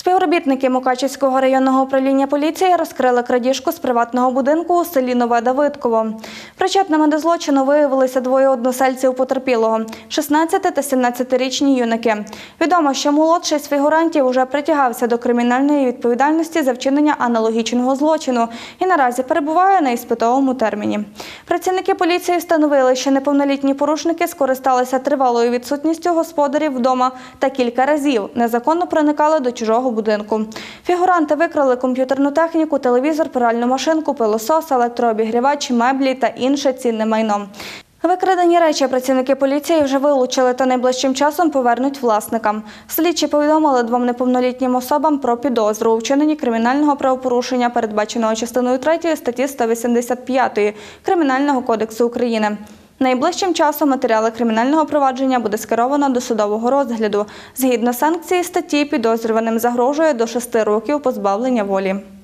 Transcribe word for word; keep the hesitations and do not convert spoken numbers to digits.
Співробітники Мукачівського районного управління поліції розкрили крадіжку з приватного будинку у селі Нове Давидково. Причетними до злочину виявилися двоє односельців потерпілого – шістнадцяти- та сімнадцятирічні юнаки. Відомо, що молодший з фігурантів уже притягався до кримінальної відповідальності за вчинення аналогічного злочину і наразі перебуває на іспитовому терміні. Працівники поліції встановили, що неповнолітні порушники скористалися тривалою відсутністю господарів вдома та кілька разів незаконно проникали до чужого будинку. Фігуранти викрали комп'ютерну техніку, телевізор, пральну машинку, пилосос, електрообігрівач, меблі та інше цінне майно. Викрадені речі працівники поліції вже вилучили та найближчим часом повернуть власникам. Слідчі повідомили двом неповнолітнім особам про підозру у вчиненні кримінального правопорушення, передбаченого частиною третьою статті сто вісімдесят п'ять Кримінального кодексу України. Найближчим часом матеріали кримінального провадження буде скеровано до судового розгляду. Згідно санкції статті, підозрюваним загрожує до шести років позбавлення волі.